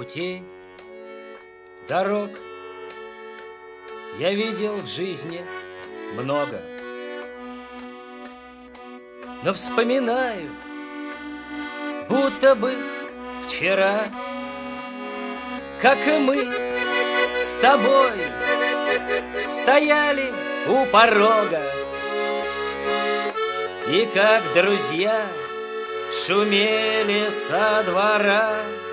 путей, дорог я видел в жизни много, но вспоминаю, будто бы вчера, как и мы с тобой стояли у порога, и как друзья шумели со двора.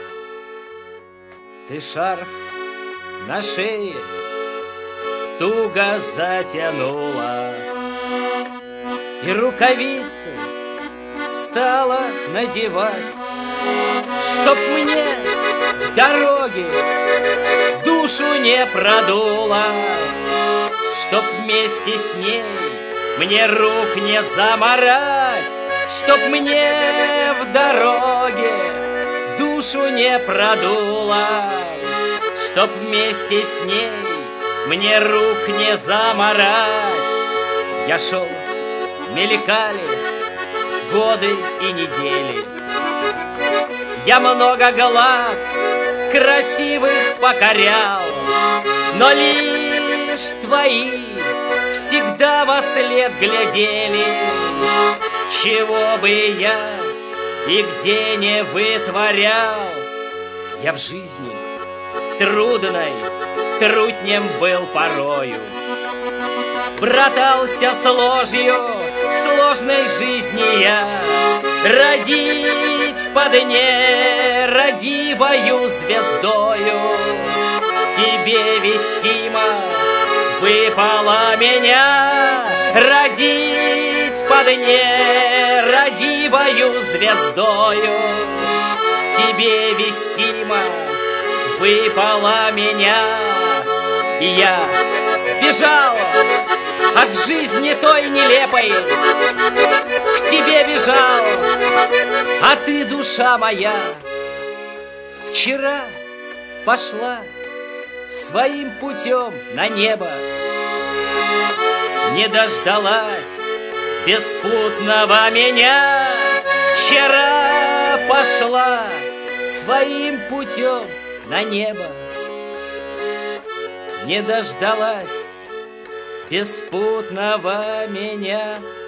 Ты шарф на шее туго затянула, и рукавицы стала надевать, чтоб мне в дороге душу не продуло, чтоб вместе с ней мне рук не замарать, чтоб мне в дороге душу не продуло, чтоб вместе с ней мне рук не замарать. Я шел, мелькали годы и недели, я много глаз красивых покорял, но лишь твои всегда во след глядели. Чего бы я и где не вытворял, я в жизни трудной трутнем был порою, братался с ложью в сложной жизни я. Родить под нерадивою звездою тебе вестимо выпало меня. Родить под нерадивою звездою тебе вестимо выпало меня. И я бежал от жизни той нелепой, к тебе бежал, а ты, душа моя, вчера пошла своим путем на небо, не дождалась беспутного меня. Вчера пошла своим путем на небо, не дождалась беспутного меня.